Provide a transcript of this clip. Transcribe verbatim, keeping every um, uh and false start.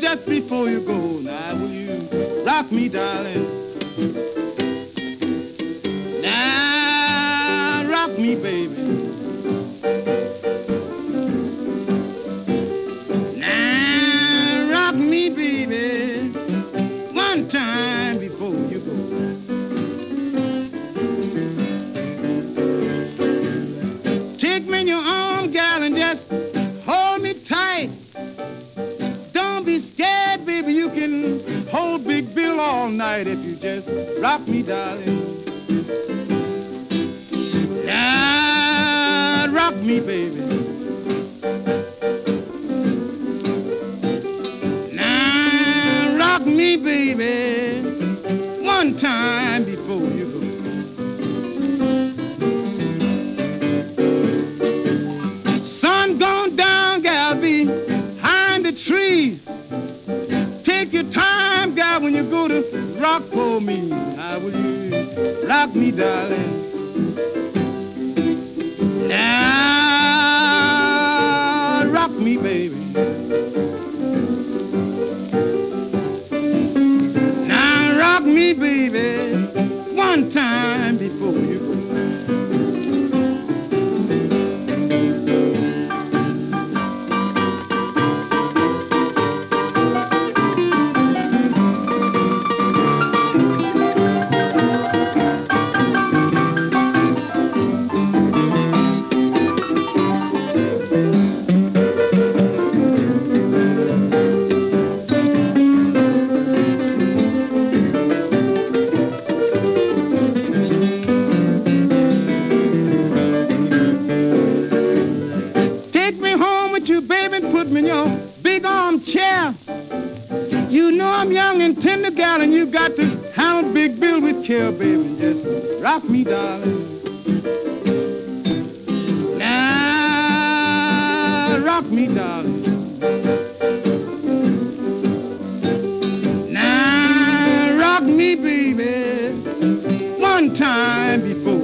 just before you go. Now will you rock me, darling? Now rock me, baby. Now rock me, baby, one time before you go. Take me in your arms, gal, and just hold me tight. Don't be scared, baby, you can hold Big Bill all night if you just rock me, darling. Now rock me, baby. Now rock me, baby, one time before you go. Sun gone down, gal, behind the trees. Take your time, gal, when you go to rock for me. How will you rock me, darling? Now rock me, baby. Now rock me, baby, one time before you go. Tender gal, and you got to handle Big Bill with care, baby. Just rock me, darling. Now rock me, darling. Now rock me, baby, one time before